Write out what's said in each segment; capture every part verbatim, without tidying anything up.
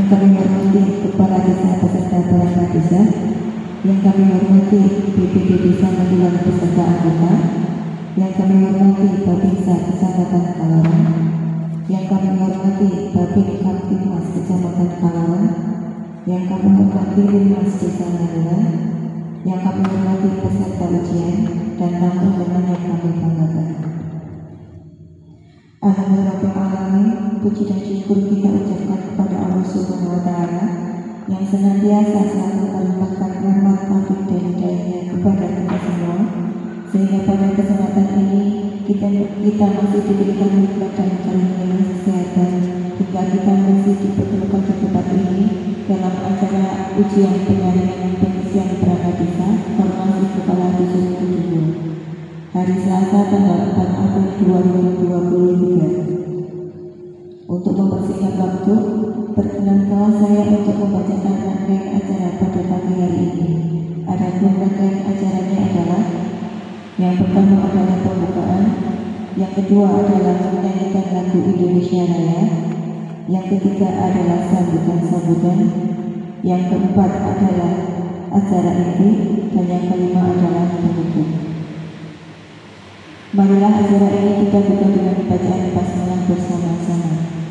yang kami hormati Kepala Desa beserta Perangkat Desa, yang kami hormati B P D Desa Magelang beserta anggota, yang kami hormati Babinsa Kecamatan Kalaran, yang kami hormati Babin Kamtipmas Kecamatan Kalaran, yang kami hormati Linmas Desa Magelang, yang kami hormati peserta ujian dan tamu undangan yang kami banggakan. Alhamdulillahirrahmanirrahim, puji dan syukur kita ucapkan kepada Allah Subhanahu wa Ta'ala yang senantiasa selalu melimpahkan rahmat, taufik dan hidayahnya kepada kita semua, sehingga pada kesempatan ini kita kita masih diberikan nikmat dan karunia kesehatan hingga kita masih dipertemukan di tempat ini dalam acara ujian penyaringan pengisian perangkat desa formasi kepala dusun kedua hari Selasa tanggal empat April dua ribu dua puluh tiga. Untuk mempersingkat waktu, perkenankan saya untuk membacakan rangkaian acara pada pagi hari ini. Adapun rangkaian acaranya adalah: yang pertama adalah pembukaan, yang kedua adalah menyanyikan lagu Indonesia Raya, yang ketiga adalah sambutan-sambutan, yang keempat adalah acara inti, dan yang kelima adalah penutup. Marilah acara ini kita buka dengan bacaan basmalah bersama-sama.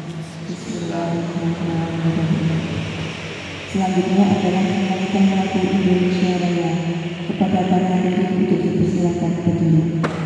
Bismillahirrahmanirrahim. Selanjutnya adalah menyanyikan lagu Indonesia Raya. Kepada para hadirin untuk dipersilakan berdiri.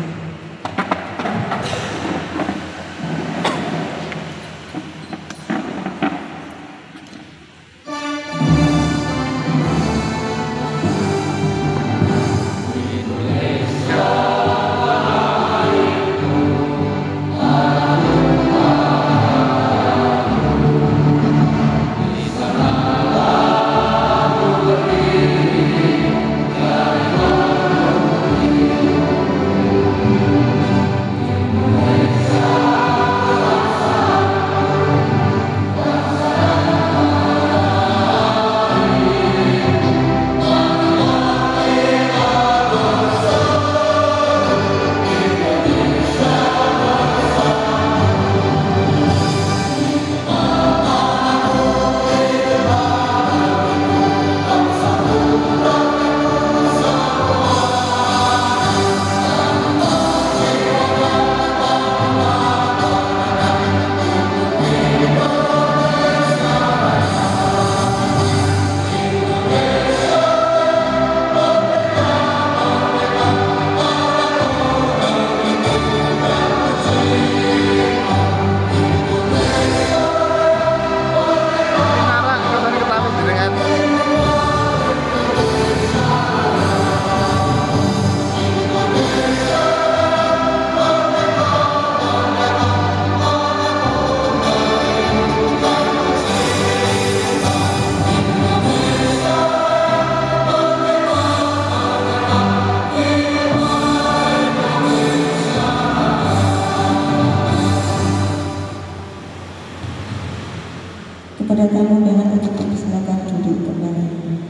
Kepada tamu undangan untuk dipersilakan duduk kembali.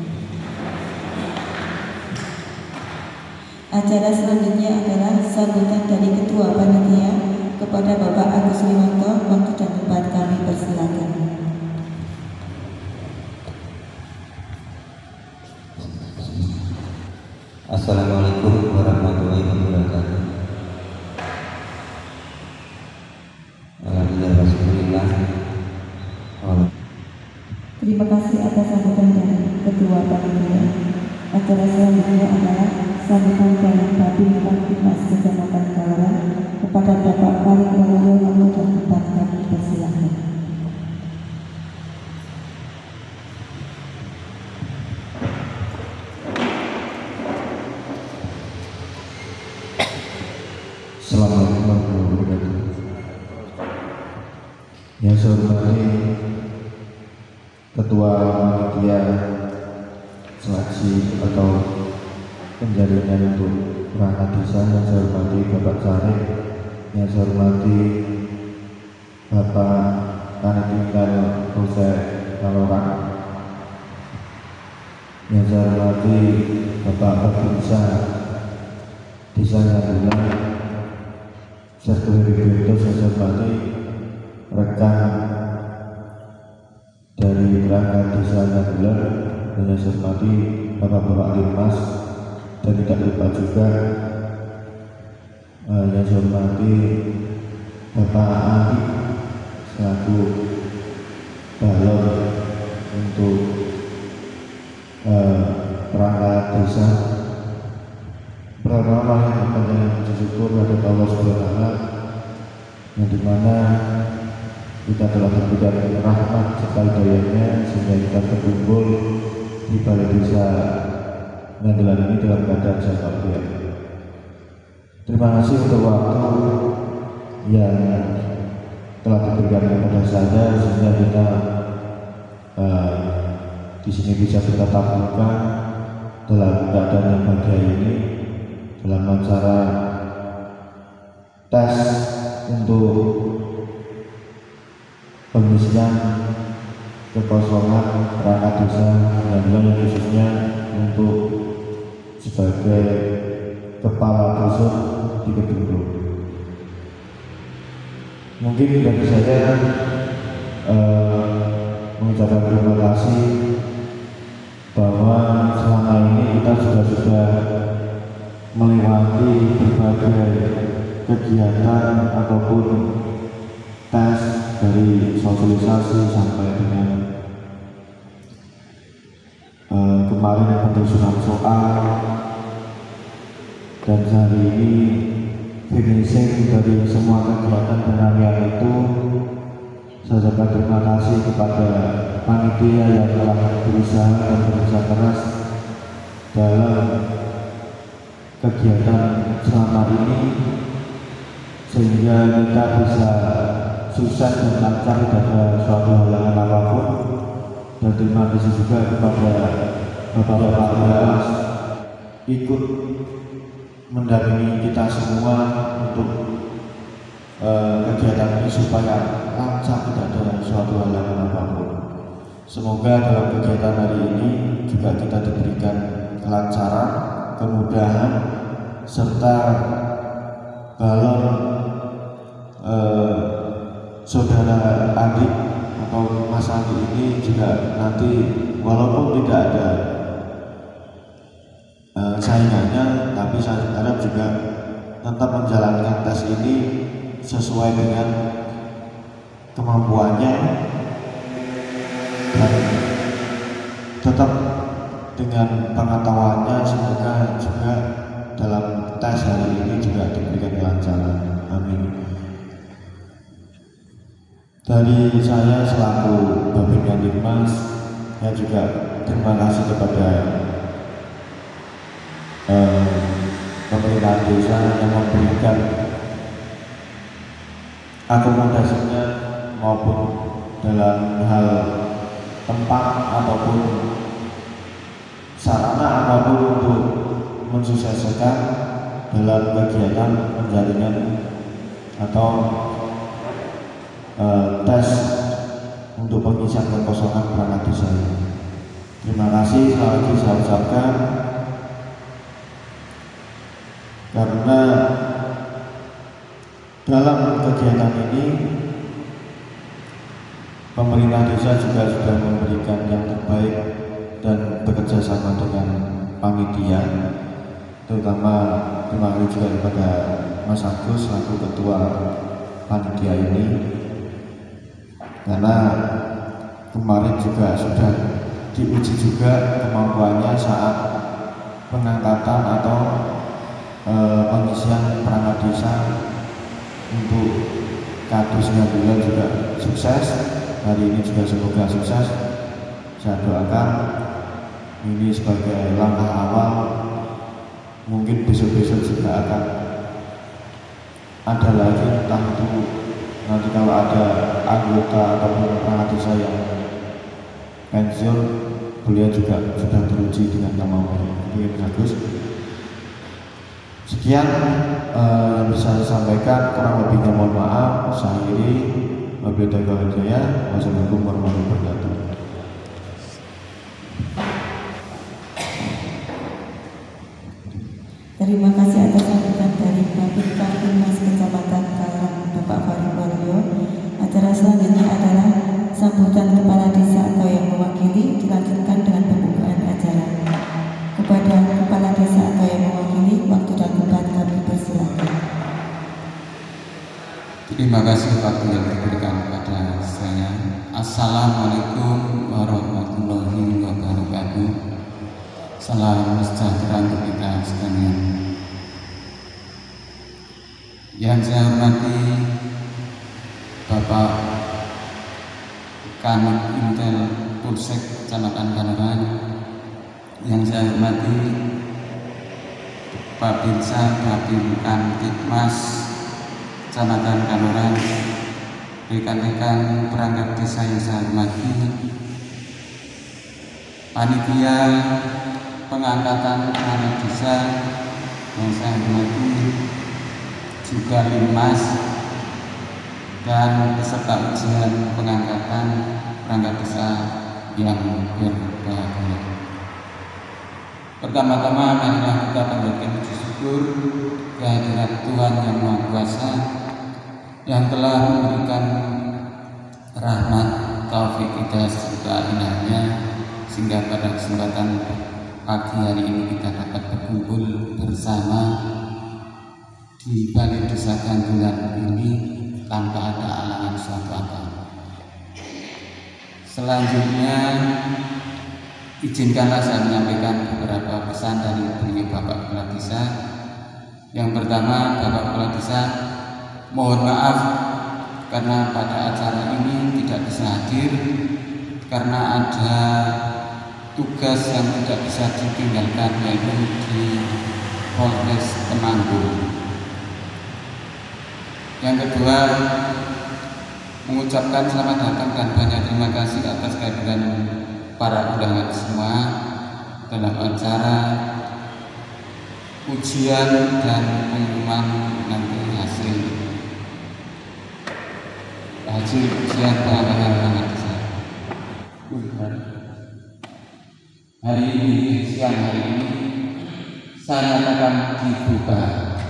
Acara selanjutnya adalah sambutan dari Ketua Panitia kepada Bapak Agus Liwanto. Waktu dan tempat kami persilakan. Assalamualaikum warahmatullahi wabarakatuh. Alhamdulillah. Terima kasih atas sambutan dari Ketua Panitia. Acara selanjutnya adalah sambutan dari Babin Kamtipmas Kecamatan Kalaran kepada Bapak Paling Waluyo. Waktu dan tempat kami persilakan. Assalamualaikum warahmatullahi wabarakatuh. Yang saya hormati Ketua Panitia Seleksi atau Penjaringan untuk Perangkat Desa, yang saya hormati Bapak Sarif, yang saya hormati Bapak Kanitikan Polsek Kalaran, yang saya hormati Bapak Babinsa Desa Magelang, serta Direktur, saya hormati rekan dari perangkat desa Nagelan yang saya hormati Bapak-Bapak Linmas, dan tidak lupa juga uh, yang saya hormati Bapak Andi selaku balon untuk uh, perangkat desa. Pertama yang berpanjangan puji syukur kepada Allah Subhanahu wa Ta'ala, yang dimana kita telah diberikan rahmat serta hidayahnya sehingga kita terkumpul di balai desa Nagelan ini dalam keadaan sehat walafiat. Terima kasih untuk waktu yang telah diberikan kepada saya sehingga kita uh, di sini bisa kita tampilkan dalam keadaan yang bahagia ini dalam acara tes untuk pengisian kekosongan perangkat desa Nagelan, khususnya untuk sebagai kepala dusun di Kedungdung. Mungkin dari saya eh, mengucapkan terima kasih bahwa selama ini kita sudah sudah melewati berbagai kegiatan ataupun tes dari sosialisasi sampai dengan uh, kemarin penyusunan soal, dan hari ini finishing dari semua kegiatan penarian itu. Saya ucapkan terima kasih kepada panitia yang telah berusaha dan berusaha keras dalam kegiatan selama ini sehingga kita bisa sukses dan lancar, tidak ada suatu halangan apapun. Dan terima kasih juga kepada Bapak-Bapak Linmas ikut mendampingi kita semua untuk uh, kegiatan ini supaya lancar, tidak ada suatu halangan apapun. Semoga dalam kegiatan hari ini juga kita diberikan kelancaran, kemudahan, serta balon uh, saudara adik atau Mas Andi ini juga nanti walaupun tidak ada uh, saingannya, tapi saya harap juga tetap menjalankan tes ini sesuai dengan kemampuannya dan tetap dengan pengetahuannya. Semoga juga dalam tes hari ini juga diberikan kelancaran. Amin. Dari saya selaku Bapak Linmas, saya juga terima kasih kepada eh, pemerintah desa yang memberikan akomodasinya maupun dalam hal tempat ataupun sarana apapun untuk mensukseskan dalam kegiatan penjaringan atau Uh, tes untuk pengisian kekosongan perangkat desa. Terima kasih sekali lagi saya ucapkan, karena dalam kegiatan ini pemerintah desa juga sudah memberikan yang terbaik dan bekerja sama dengan panitia, terutama terima kasih juga kepada Mas Agus selaku ketua panitia ini, karena kemarin juga sudah diuji juga kemampuannya saat pengangkatan atau e, pengisian perangkat desa untuk Kadus Nagelan juga sukses. Hari ini juga semoga sukses. Saya doakan ini sebagai langkah awal, mungkin besok-besok juga akan ada lagi, entah itu nanti kalau ada anggota ataupun perangkat desa yang pensiun, beliau juga sudah teruji dengan kemampuan. Ini bagus. Sekian uh, yang bisa saya sampaikan, kurang lebihnya mohon maaf. Saya akhiri, wabillahi taufiq wal hidayah. Wassalamualaikum warahmatullahi wabarakatuh. Terima kasih atas sambutan dari Babinsa Linmas Kecamatan Kalang, Bapak Farid Waluyo. Acara selanjutnya adalah sambutan Kepala Desa Terima kasih waktu yang diberikan kepada saya. Assalamualaikum warahmatullahi wabarakatuh. Salam sejahtera untuk kita sekalian. Yang saya hormati Bapak Kanit Intel Polsek Kecamatan Kanoran, yang saya hormati Pak Binsa Babin Kamtibmas Kecamatan Kanoran, rekan-rekan perangkat desa yang saya hormati, panitia pengangkatan perangkat desa yang saya hormati, juga Limas dan peserta ujian pengangkatan perangkat desa yang berbahagia. Pertama-tama marilah kita panjatkan puji syukur kehadirat Tuhan Yang Maha Kuasa yang telah memberikan rahmat taufik hidayah serta inayahnya sehingga pada kesempatan pagi hari ini kita dapat berkumpul bersama di Balai Desa Gandulan ini tanpa ada alangan suatu apa. Selanjutnya izinkanlah saya menyampaikan beberapa pesan dari beliau Bapak Kepala Desa. Yang pertama, Bapak Kepala Desa mohon maaf karena pada acara ini tidak bisa hadir karena ada tugas yang tidak bisa ditinggalkan, yaitu di Polres Temanggung. Yang kedua, mengucapkan selamat datang dan banyak terima kasih atas kehadiran para undangan semua dalam acara ujian dan pengumuman nanti hasil hasil ujian pengambilan perangkat desa. Hari ini, siang hari ini, saya akan dibuka.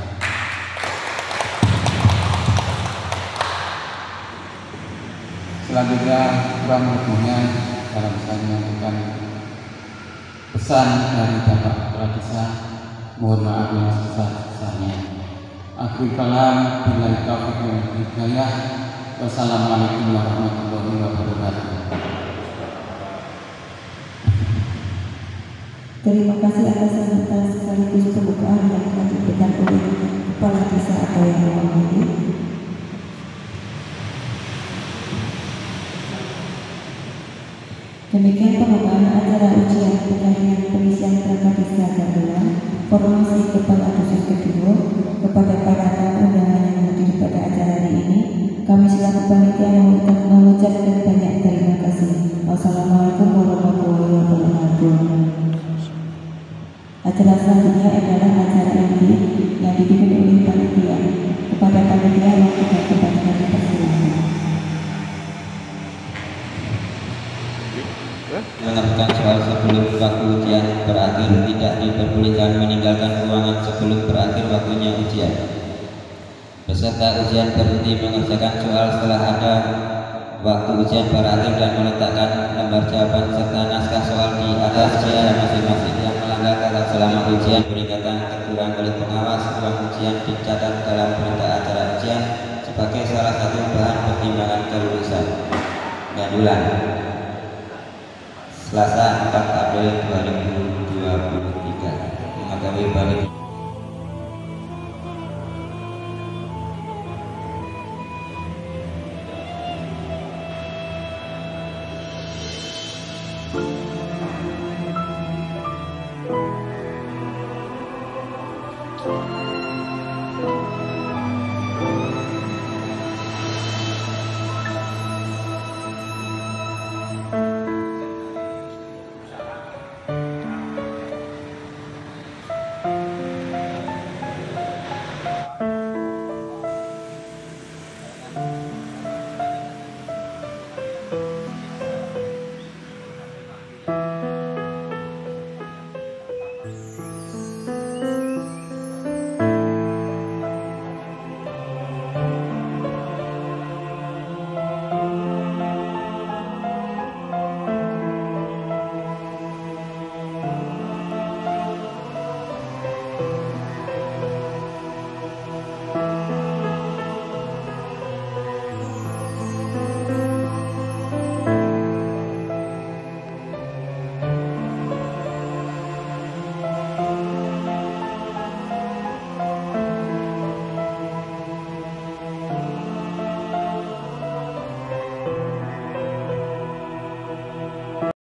Selanjutnya, kurang lebihnya dalam saya menyampaikan pesan dari Bapak Kepala Desa, mohon maaf yang sebesar-besarnya. Akhir kalam, billahi taufiq wal hidayah. Wassalamualaikum warahmatullahi wabarakatuh. Terima kasih atas sambutan sekaligus pembukaan yang telah diberikan oleh Kepala Desa atau yang mewakili. Demikian pembukaan acara ujian pengajian pengisian perangkat desa Gandulan formasi kepala dusun kedua. Kepada para tamu undangan yang hadir pada acara hari ini, kami selaku panitia mengucapkan banyak terima kasih. Wassalamualaikum warahmatullahi wabarakatuh. Acara selanjutnya adalah acara inti yang dipimpin oleh panitia. Kepada panitia yang tidak kebanyakan dipersilakan. Mengajukan soal sebelum waktu ujian berakhir, tidak diperbolehkan meninggalkan ruangan sebelum berakhir waktunya ujian. Peserta ujian berhenti mengerjakan soal setelah ada waktu ujian berakhir dan meletakkan lembar jawaban serta naskah soal di atas meja masing-masing. Yang melanggar kata selama ujian peringatan teguran oleh pengawas ruang ujian dicatat dalam berita acara ujian sebagai salah satu bahan pertimbangan kelulusan. Gandulan, Selasa empat April dua ribu dua puluh tiga. Mengetahui balik